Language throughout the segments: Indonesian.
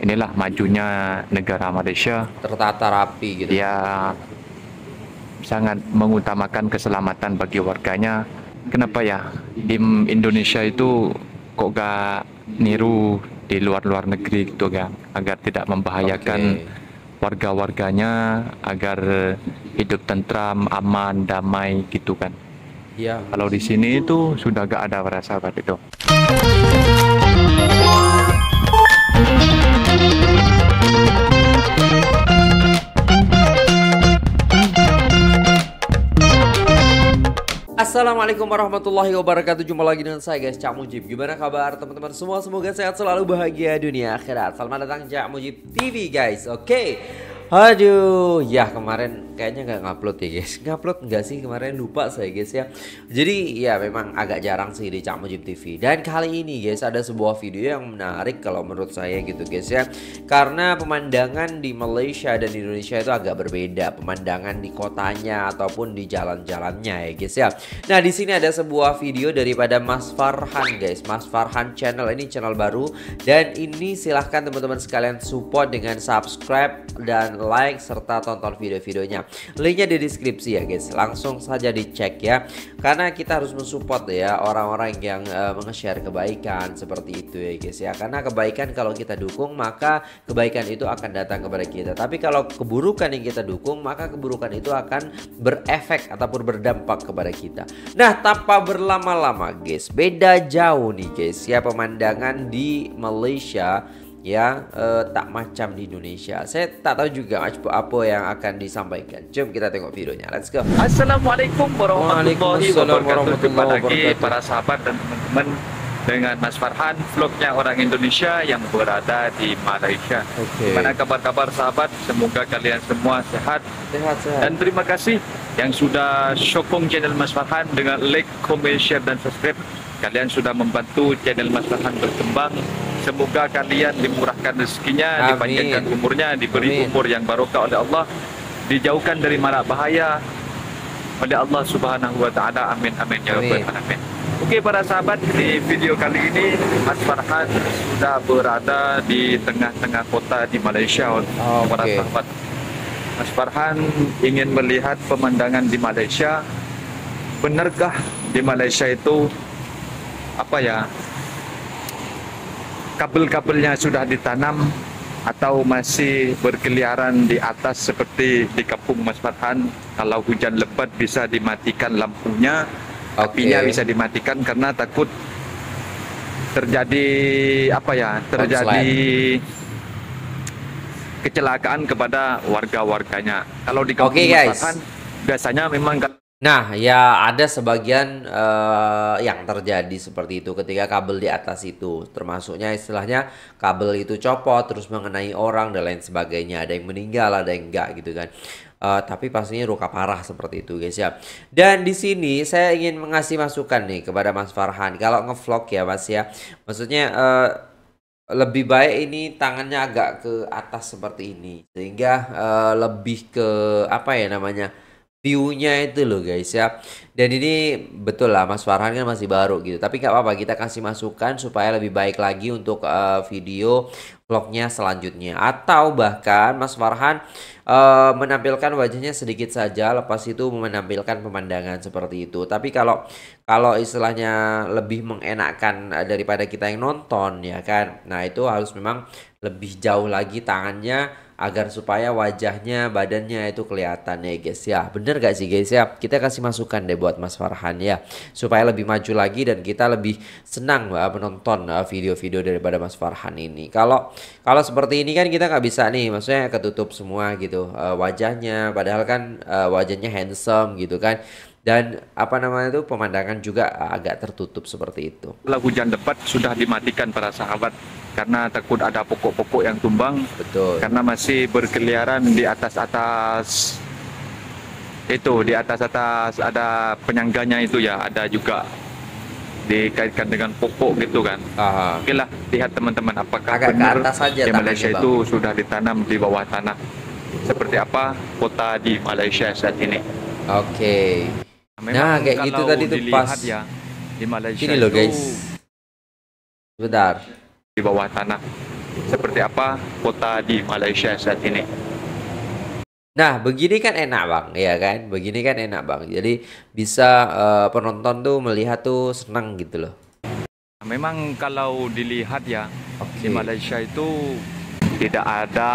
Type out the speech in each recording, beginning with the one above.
inilah majunya negara Malaysia. Tertata rapi gitu. Dia sangat mengutamakan keselamatan bagi warganya. Kenapa ya di Indonesia itu kok gak niru di luar-luar negeri gitu kan, agar tidak membahayakan Oke. warga-warganya, agar hidup tentram, aman, damai gitu kan. Ya. Kalau di sini itu sudah gak ada para sahabat itu. Assalamualaikum warahmatullahi wabarakatuh. Jumpa lagi dengan saya guys, Cak Mujib. Gimana kabar teman-teman semua? Semoga sehat selalu, bahagia dunia akhirat. Selamat datang Cak Mujib TV guys. Oke. Aduh, ya kemarin kayaknya nggak ngupload ya guys. Ngupload nggak sih kemarin, lupa saya guys ya. Jadi ya memang agak jarang sih di Cak Mujib TV. Dan kali ini guys ada sebuah video yang menarik kalau menurut saya gitu guys ya. Karena pemandangan di Malaysia dan di Indonesia itu agak berbeda. Pemandangan di kotanya ataupun di jalan-jalannya ya guys ya. Nah di sini ada sebuah video daripada Mas Farhan guys. Mas Farhan channel ini channel baru. Dan ini silahkan teman-teman sekalian support dengan subscribe dan like serta tonton video-videonya. Linknya di deskripsi ya guys. Langsung saja dicek ya. Karena kita harus mensupport ya orang-orang yang nge-share kebaikan seperti itu ya guys ya. Karena kebaikan kalau kita dukung maka kebaikan itu akan datang kepada kita. Tapi kalau keburukan yang kita dukung maka keburukan itu akan berefek ataupun berdampak kepada kita. Nah tanpa berlama-lama guys, beda jauh nih guys ya pemandangan di Malaysia ya, tak macam di Indonesia. Saya tak tahu juga apa yang akan disampaikan. Jom kita tengok videonya. Let's go. Assalamualaikum warahmatullahi Waalaikumsalam wabarakatuh. Jumpa lagi wabarakatuh. para sahabat dan teman-teman dengan Mas Farhan, vlognya orang Indonesia yang berada di Malaysia. Oke. Gimana kabar-kabar sahabat? Semoga kalian semua sehat. Sehat-sehat. Dan terima kasih yang sudah sokong channel Mas Farhan dengan like, comment, share, dan subscribe. Kalian sudah membantu channel Mas Farhan berkembang. Semoga kalian dimurahkan rezekinya, Amin. dipanjangkan umurnya, diberi Amin. umur yang barokah oleh Allah, dijauhkan dari mara bahaya oleh Allah Subhanahu wa taala. Amin amin ya rabbal alamin. Oke para sahabat, di video kali ini Mas Farhan sudah berada di tengah-tengah kota di Malaysia. Para Oke. sahabat, Mas Farhan ingin melihat pemandangan di Malaysia. Benarkah di Malaysia itu apa ya, kabel-kabelnya sudah ditanam atau masih berkeliaran di atas seperti di kampung Mas Farhan? Kalau hujan lebat bisa dimatikan lampunya, apinya bisa dimatikan karena takut terjadi apa ya, terjadi kecelakaan kepada warga-warganya. Kalau di kampung Mas Farhan biasanya memang. Nah, ya ada sebagian yang terjadi seperti itu ketika kabel di atas itu, termasuknya istilahnya kabel itu copot terus mengenai orang dan lain sebagainya. Ada yang meninggal, ada yang enggak gitu kan. Tapi pastinya luka parah seperti itu guys ya. Dan di sini saya ingin mengasih masukan nih kepada Mas Farhan. Kalau ngevlog ya Mas ya, maksudnya lebih baik ini tangannya agak ke atas seperti ini sehingga lebih ke apa ya namanya, view-nya itu loh guys ya. Dan ini betul lah Mas Farhan kan masih baru gitu. Tapi nggak apa-apa, kita kasih masukan supaya lebih baik lagi untuk video vlognya selanjutnya. Atau bahkan Mas Farhan menampilkan wajahnya sedikit saja, lepas itu menampilkan pemandangan seperti itu. Tapi kalau istilahnya lebih mengenakkan daripada kita yang nonton ya kan. Nah itu harus memang lebih jauh lagi tangannya agar supaya wajahnya, badannya itu kelihatan ya guys ya. Bener gak sih guys ya? Kita kasih masukan deh buat Mas Farhan ya, supaya lebih maju lagi dan kita lebih senang menonton video-video daripada Mas Farhan ini. Kalau seperti ini kan kita nggak bisa nih, maksudnya ketutup semua gitu wajahnya, padahal kan wajahnya handsome gitu kan. Dan apa namanya itu, pemandangan juga agak tertutup seperti itu. Kalau hujan lebat sudah dimatikan para sahabat karena takut ada pokok-pokok yang tumbang. Betul. Karena masih berkeliaran di atas-atas itu, di atas-atas ada penyangganya itu ya, ada juga dikaitkan dengan pokok gitu kan. Oke lah, lihat teman-teman apakah agak benar ke atas saja di Malaysia tangannya, itu sudah ditanam di bawah tanah. Seperti apa kota di Malaysia saat ini. Oke. Memang nah kayak gitu tadi tuh pas ya, di Malaysia ini loh itu guys. Sebentar. di bawah tanah. seperti apa kota di Malaysia saat ini. Nah, begini kan enak Bang, ya kan? Begini kan enak Bang. Jadi bisa penonton tuh melihat tuh senang gitu loh. Memang kalau dilihat ya, di Oke. Malaysia itu tidak ada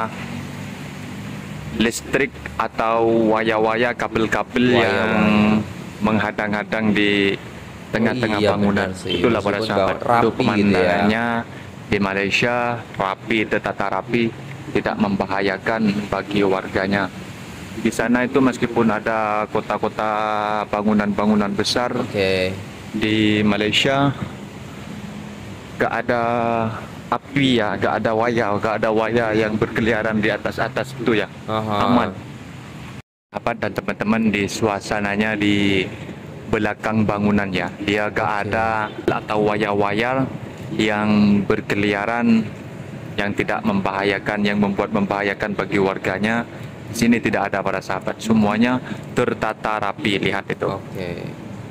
listrik atau waya-waya kabel-kabel yang Waya-waya. menghadang-hadang di tengah-tengah Iya bangunan. benar sih, Itulah para meskipun sahabat. Itu rapi gitu ya. pemandangannya di Malaysia rapi, tertata rapi, tidak membahayakan bagi warganya. Di sana itu meskipun ada kota-kota bangunan-bangunan besar Oke. di Malaysia, gak ada api ya, gak ada waya yang berkeliaran di atas-atas itu ya. Aman. Aha. Apa dan teman-teman di suasananya di belakang bangunan ya, dia gak Oke. ada atau waya-waya yang berkeliaran yang tidak membahayakan, yang membahayakan bagi warganya. Di sini tidak ada para sahabat, semuanya tertata rapi. Lihat itu, Oke.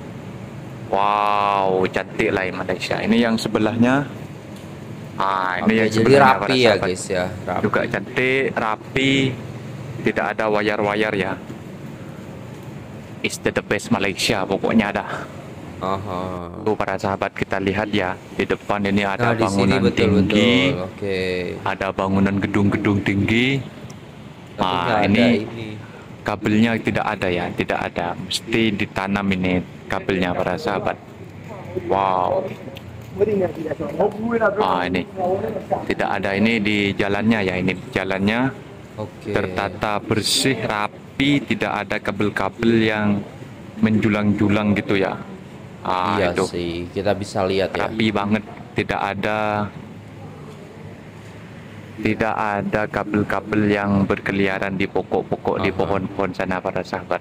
wow, cantik lah Malaysia. Ini yang sebelahnya, ini Oke, yang jadi sebelahnya para rapi ya sahabat, guys ya, juga rapi. cantik, rapi, tidak ada wayar-wayar ya. It's the best Malaysia pokoknya dah. Aha. Tuh para sahabat, kita lihat ya, di depan ini Nah, ada di sini bangunan betul-betul. tinggi, Oke. ada bangunan gedung-gedung tinggi. Tapi nggak ada Ini ini. kabelnya tidak ada ya, tidak ada. Mesti ditanam ini kabelnya para sahabat. Wow. Ini tidak ada ini di jalannya ya, ini jalannya Oke. tertata bersih, rapi, tidak ada kabel-kabel yang menjulang-julang gitu ya. Iya Itu sih, kita bisa lihat ya. rapi banget, tidak ada kabel-kabel yang berkeliaran di pokok-pokok, di Aha. pohon-pohon sana para sahabat.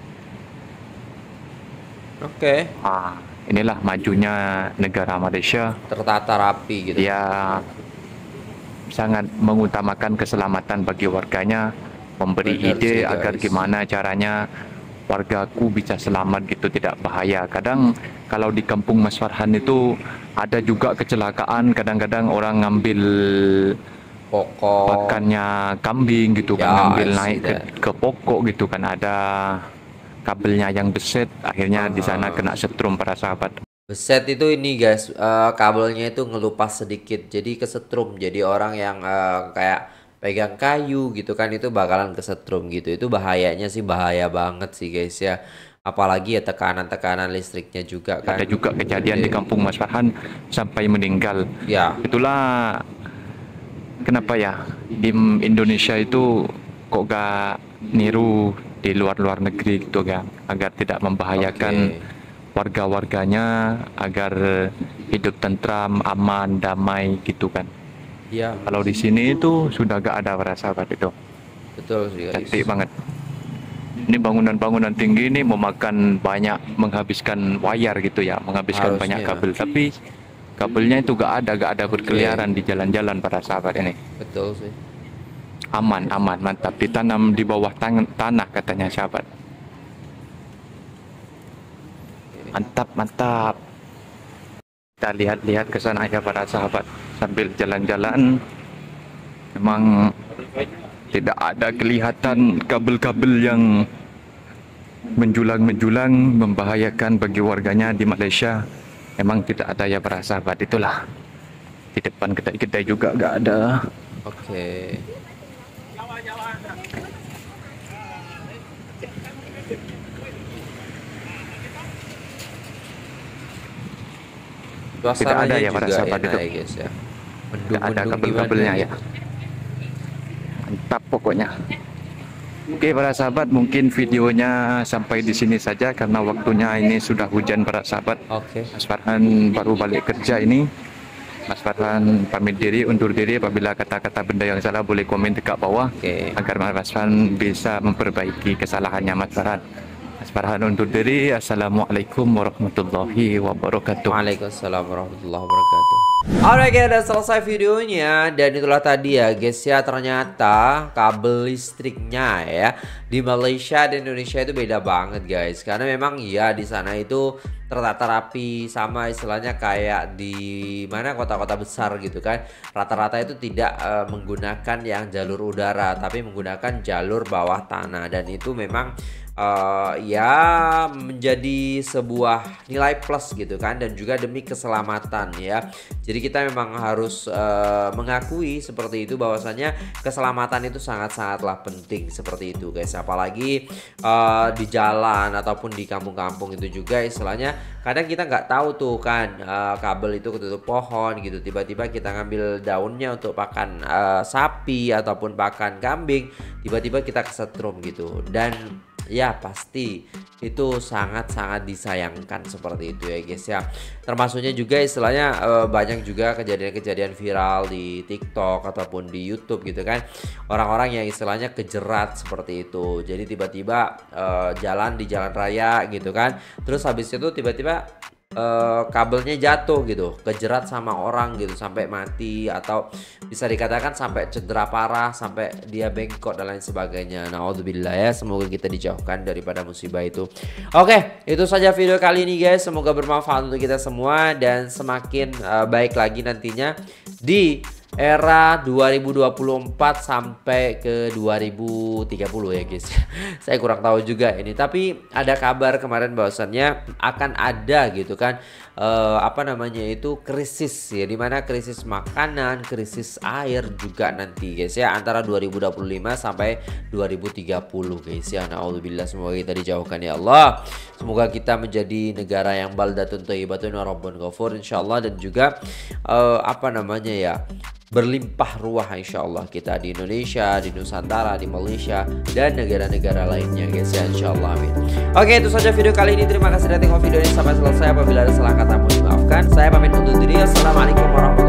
Oke. Inilah majunya negara Malaysia. Tertata rapi gitu. Dia sangat mengutamakan keselamatan bagi warganya, memberi Benar ide sih agar guys. gimana caranya wargaku bisa selamat gitu, tidak bahaya. Kadang kalau di kampung Mas Farhan itu ada juga kecelakaan, kadang-kadang orang ngambil Pokok. pakannya kambing gitu kan, Ya, I ngambil see naik that. ke pokok gitu kan, ada kabelnya yang beset, akhirnya di sana Aha. kena setrum para sahabat. Beset itu ini guys, kabelnya itu ngelupas sedikit, jadi kesetrum. Jadi orang yang kayak pegang kayu gitu kan itu bakalan kesetrum gitu. Itu bahayanya sih bahaya banget sih guys ya. Apalagi ya tekanan-tekanan listriknya juga Ada kan juga kejadian di gede. kampung Mas Farhan sampai meninggal. Ya, Itulah kenapa ya di Indonesia itu kok gak niru di luar-luar negeri gitu kan, agar tidak membahayakan oke. warga-warganya, agar hidup tentram, aman, damai gitu kan. Iya, Kalau di sini itu sudah gak ada para sahabat itu. betul sih guys. Cantik banget. Ini bangunan-bangunan tinggi ini memakan banyak, menghabiskan wayar gitu ya, menghabiskan banyak Harusnya. kabel. Tapi kabelnya itu gak ada Oke, berkeliaran di jalan-jalan para sahabat ini. betul sih. Aman, aman, mantap. Ditanam di bawah tanah katanya sahabat. Mantap, mantap. Kita lihat-lihat ke sana ya para sahabat. Sambil jalan-jalan, memang tidak ada kelihatan kabel-kabel yang menjulang-menjulang membahayakan bagi warganya di Malaysia. Memang tidak ada ya para sahabat. Itulah di depan kedai-kedai juga nggak ada. Oke. Tidak ada Suasananya ya para juga sahabat enak itu. ya guys ya. Tidak ada Mendung-mendung gimana kabel-kabelnya ya. gitu. Mantap pokoknya. Oke para sahabat, mungkin videonya sampai di sini saja karena waktunya ini sudah hujan para sahabat. Oke. Mas Farhan baru balik kerja ini. Mas Farhan pamit diri, undur diri. Apabila kata-kata benda yang salah boleh komen dekat bawah Oke. agar Mas Farhan bisa memperbaiki kesalahannya Mas Farhan. Mas Farhan undur diri. Assalamualaikum warahmatullahi wabarakatuh. Waalaikumsalam warahmatullahi wabarakatuh. Alright guys, udah selesai videonya dan itulah tadi ya guys ya, ternyata kabel listriknya ya di Malaysia dan Indonesia itu beda banget guys. Karena memang ya di sana itu tertata rapi, sama istilahnya kayak di mana kota-kota besar gitu kan. Rata-rata itu tidak menggunakan yang jalur udara, tapi menggunakan jalur bawah tanah, dan itu memang ya menjadi sebuah nilai plus gitu kan, dan juga demi keselamatan ya. Jadi kita memang harus mengakui seperti itu, bahwasanya keselamatan itu sangat-sangatlah penting seperti itu guys. Apalagi di jalan ataupun di kampung-kampung itu juga istilahnya kadang kita nggak tahu tuh kan, kabel itu ketutup pohon gitu, tiba-tiba kita ngambil daunnya untuk pakan sapi ataupun pakan kambing, tiba-tiba kita kesetrum gitu, dan ya pasti itu sangat-sangat disayangkan seperti itu ya guys ya. Termasuknya juga istilahnya banyak juga kejadian-kejadian viral di TikTok ataupun di YouTube gitu kan, orang-orang yang istilahnya kejerat seperti itu. Jadi tiba-tiba jalan di jalan raya gitu kan, terus habis itu tiba-tiba kabelnya jatuh gitu, kejerat sama orang gitu sampai mati, atau bisa dikatakan sampai cedera parah, sampai dia bengkok dan lain sebagainya. Naudzubillah ya, semoga kita dijauhkan daripada musibah itu. Oke, itu saja video kali ini guys, semoga bermanfaat untuk kita semua dan semakin baik lagi nantinya di era 2024 sampai ke 2030 ya guys. Saya kurang tahu juga ini, tapi ada kabar kemarin bahwasannya akan ada gitu kan, apa namanya itu, krisis ya, dimana krisis makanan, krisis air juga nanti guys ya, antara 2025 sampai 2030 guys ya. Naudzubillah, semoga kita dijauhkan ya Allah. Semoga kita menjadi negara yang baldatun thayyibatun wa rabbun ghafur insyaallah, dan juga apa namanya ya, berlimpah ruah insyaallah kita di Indonesia, di Nusantara, di Malaysia, dan negara-negara lainnya guys ya, insyaallah amin. Oke, itu saja video kali ini. Terima kasih sudah tengok video ini sampai selesai. Apabila ada salah kata mohon dimaafkan. Saya pamit undur diri. Assalamualaikum warahmatullahi wabarakatuh.